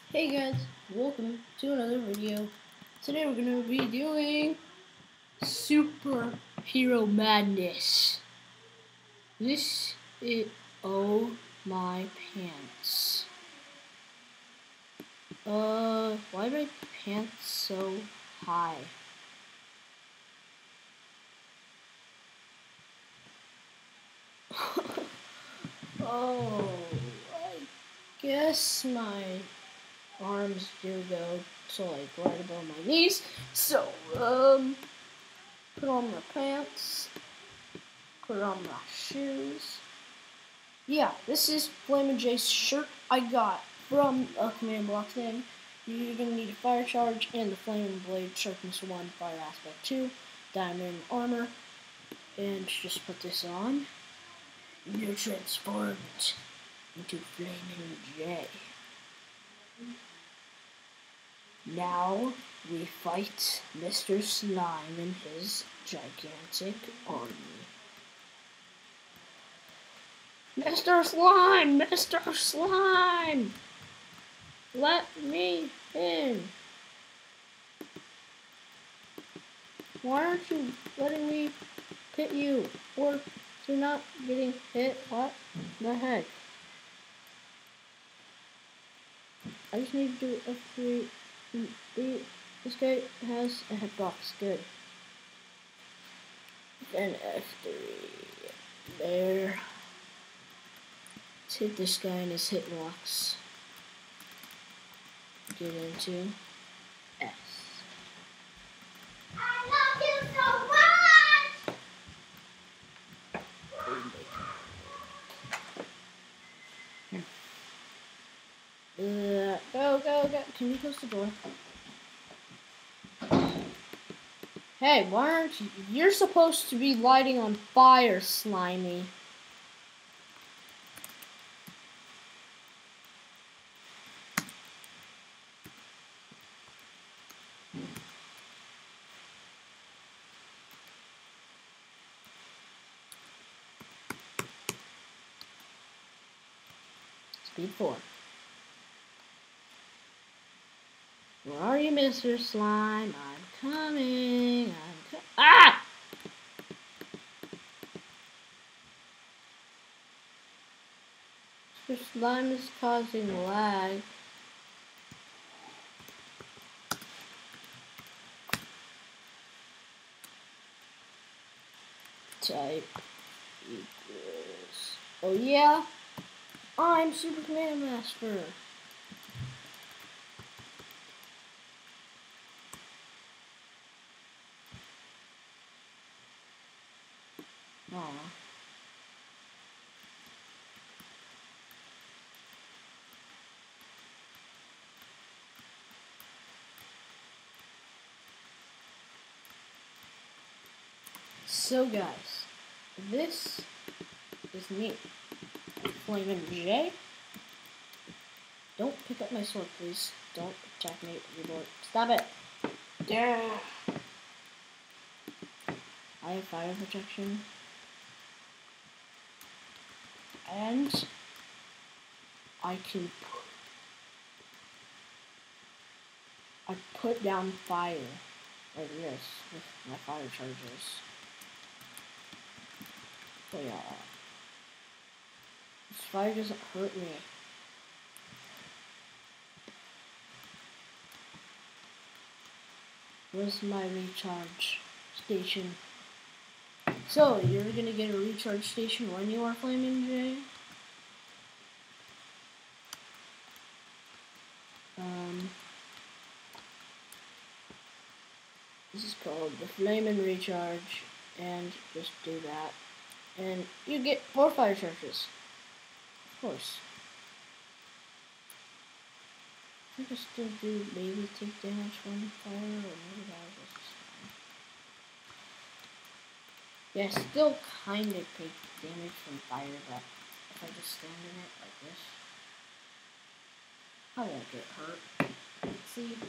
Hey guys, welcome to another video. Today we're going to be doing Superhero Madness. This is, oh my pants. Why are my pants so high? Oh, I guess my arms do go to like right above my knees. So, put on my pants, put on my shoes. Yeah, this is Flamin' J's shirt I got from a command block thing. You're gonna need a fire charge and the Flamin' Blade Sharpness 1, Fire Aspect 2, Diamond Armor, and just put this on. You're transformed into Flamin' J. Now we fight Mr. Slime and his gigantic army. Mr. Slime! Mr. Slime! Let me in! Why aren't you letting me hit you? Or you're not getting hit? What the heck? I just need to do F3. This guy has a hitbox. Good. Then F3. There. Let's hit this guy in his hitbox. Get into S. I love you so much! Go. Can you close the door? Hey, why aren't you? You're supposed to be lighting on fire, Slimy. Speed 4. Where are you, Mr. Slime? I'm coming. Ah! Mr. Slime is causing lag. Type equals. Oh yeah? I'm Super Command Master. Aw. So guys, this is me, Flamin' J. Don't pick up my sword, please. Don't attack me, reborn. Stop it! Yeah. I have fire protection. And I put down fire like this with my fire charges. So yeah, this fire doesn't hurt me. Where's my recharge station? So, you're gonna get a recharge station when you are Flamin' J? This is called the Flamin' Recharge, and just do that. And you get 4 fire charges. Of course. I just still do maybe take damage from fire, or maybe that was just fine. Yeah, still kind of take damage from fire, but if I just stand in it like this, I won't get hurt. See?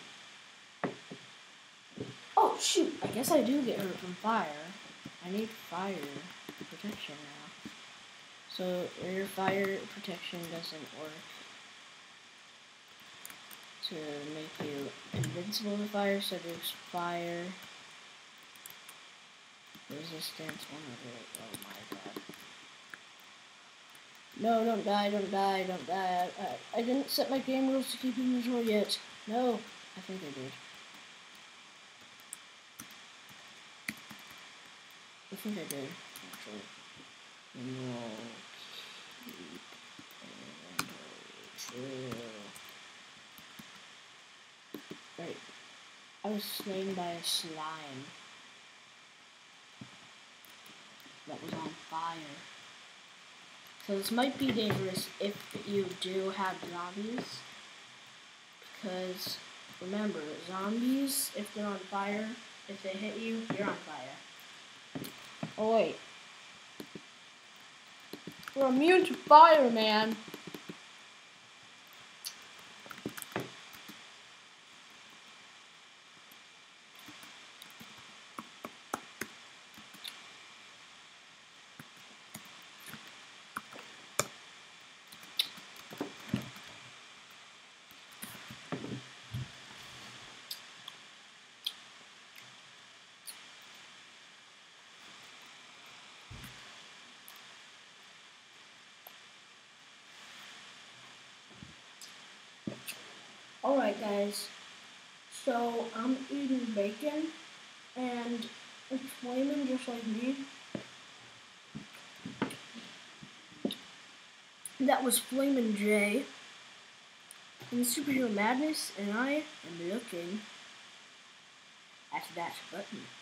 Oh shoot, I guess I do get hurt from fire. I need fire protection now. So your fire protection doesn't work. to make you invincible to fire, so do fire resistance 100. Oh my god. No, don't die, don't die, don't die. I didn't set my game rules to keep inventory yet. No, I think I did. I think I did, actually. No, keep inventory true. Right. I was slain by a slime that was on fire. So this might be dangerous if you do have zombies. Because remember, zombies, if they're on fire, if they hit you, you're on fire. Oh wait. We're immune to fire, man. Alright guys, so I'm eating bacon and it's flaming just like me. That was Flamin' J in Superhero Madness, and I am looking at that button.